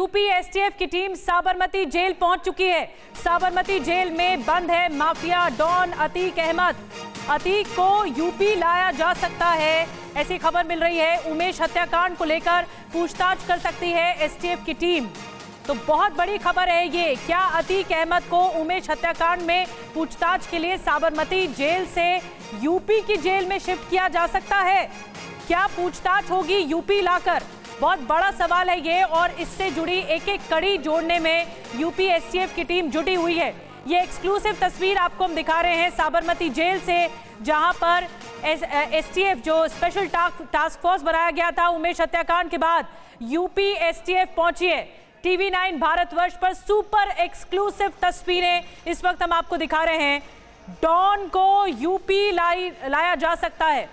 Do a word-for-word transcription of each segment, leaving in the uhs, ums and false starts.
UP STF की team Sabarmati jail पहुंच चुकी है। साबरमती जेल में बंद है माफिया डॉन अतीक अहमद। अतीक को यूपी लाया जा सकता है, ऐसी खबर मिल रही है। उमेश हत्याकांड को लेकर पूछताछ कर सकती है एसटीएफ की टीम। तो बहुत बड़ी खबर है ये। क्या अतीक अहमद को उमेश हत्याकांड में पूछताछ के लिए साबरमती जेल से यूपी की जेल में शिफ्ट किया जा सकता है? क्या पूछताछ होगी यूपी लाकर? बहुत बड़ा सवाल है ये, और इससे जुड़ी एक एक कड़ी जोड़ने में यूपी एसटीएफ की टीम जुटी हुई है। ये एक्सक्लूसिव तस्वीर आपको हम दिखा रहे हैं साबरमती जेल से, जहां पर एसटीएफ जो स्पेशल टास्क फोर्स बनाया गया था उमेश हत्याकांड के बाद, यूपी एसटीएफ पहुंची है। टीवी नाइन भारतवर्ष पर सुपर एक्सक्लूसिव तस्वीरें इस वक्त हम आपको दिखा रहे हैं। डॉन को यूपी लाई लाया जा सकता है।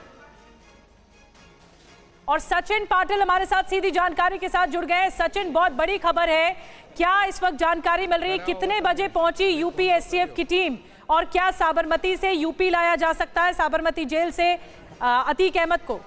और सचिन पाटिल हमारे साथ सीधी जानकारी के साथ जुड़ गए। सचिन, बहुत बड़ी खबर है, क्या इस वक्त जानकारी मिल रही है? कितने बजे पहुंची यूपी एसटीएफ की टीम, और क्या साबरमती से यूपी लाया जा सकता है, साबरमती जेल से अतीक अहमद को?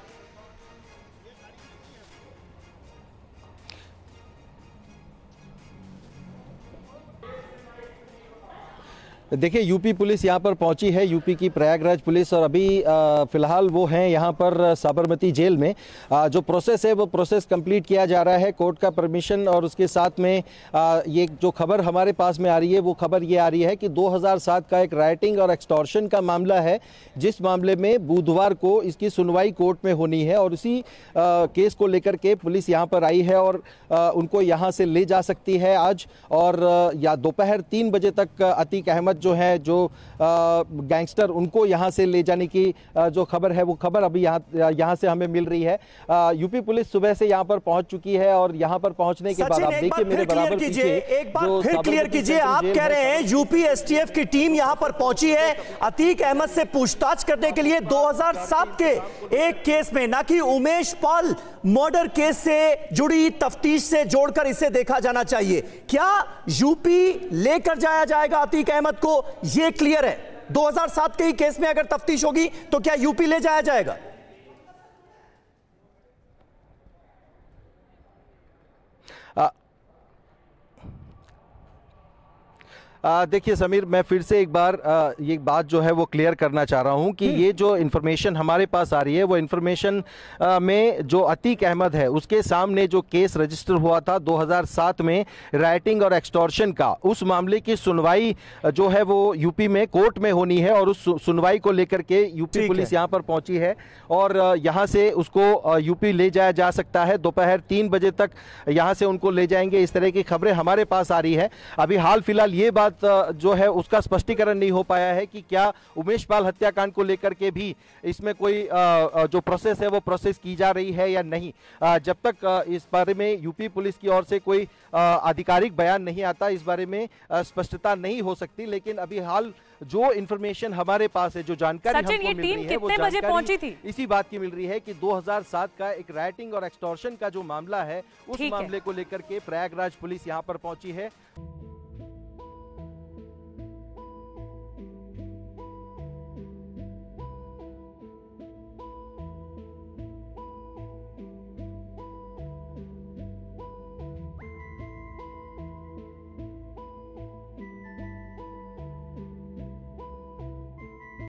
देखिए, यूपी पुलिस यहाँ पर पहुंची है, यूपी की प्रयागराज पुलिस, और अभी फ़िलहाल वो हैं यहाँ पर साबरमती जेल में। आ, जो प्रोसेस है वो प्रोसेस कंप्लीट किया जा रहा है, कोर्ट का परमिशन, और उसके साथ में आ, ये जो खबर हमारे पास में आ रही है वो खबर ये आ रही है कि दो हज़ार सात का एक राइटिंग और एक्सटॉर्शन का मामला है, जिस मामले में बुधवार को इसकी सुनवाई कोर्ट में होनी है, और उसी आ, केस को लेकर के पुलिस यहाँ पर आई है और आ, उनको यहाँ से ले जा सकती है आज, और आ, या दोपहर तीन बजे तक अतीक अहमद जो है, जो गैंगस्टर, उनको यहां से ले जाने की आ, जो खबर है वो खबर अभी यहां यहां से हमें मिल रही है। आ, यूपी पुलिस सुबह से यहां पर पहुंच चुकी है, और यहां पर पहुंचने के बाद आप देखिए मेरे बराबर पीछे, एक बार फिर क्लियर कीजिए, आप कह रहे हैं यूपी एसटीएफ की टीम यहां पर पहुंची है अतीक अहमद से पूछताछ करने के लिए दो हज़ार सात के एक केस में, ना कि उमेश पाल मर्डर केस से जुड़ी तफ्तीश से जोड़कर इसे देखा जाना चाहिए। क्या यूपी लेकर जाया जाएगा अतीक अहमद को? यह क्लियर है, दो हज़ार सात के ही केस में अगर तफ्तीश होगी तो क्या यूपी ले जाया जाएगा? देखिए समीर, मैं फिर से एक बार आ, ये बात जो है वो क्लियर करना चाह रहा हूं कि ये जो इन्फॉर्मेशन हमारे पास आ रही है वो इन्फॉर्मेशन में जो अतीक अहमद है उसके सामने जो केस रजिस्टर हुआ था दो हज़ार सात में राइटिंग और एक्सटॉर्शन का, उस मामले की सुनवाई जो है वो यूपी में कोर्ट में होनी है, और उस सुनवाई को लेकर के यूपी पुलिस यहां पर पहुंची है, और यहां से उसको यूपी ले जाया जा सकता है। दोपहर तीन बजे तक यहां से उनको ले जाएंगे, इस तरह की खबरें हमारे पास आ रही है। अभी हाल फिलहाल ये बात जो है उसका स्पष्टीकरण नहीं हो पाया है कि क्या उमेश पाल हत्याकांड को लेकर के भी इसमें कोई जो प्रोसेस है वो प्रोसेस की जा रही है या नहीं। जब तक इस बारे में यूपी पुलिस की ओर से कोई आधिकारिक बयान नहीं आता, इस बारे में स्पष्टता नहीं हो सकती। लेकिन अभी हाल जो इन्फॉर्मेशन हमारे पास है, जो जानकारी हमको मिल रही है, वो जानकारी इसी बात की मिल रही है कि दो हज़ार सात का एक राइटिंग और एक्सटॉर्शन का जो मामला है, उस मामले को लेकर के प्रयागराज पुलिस यहां पर पहुंची है।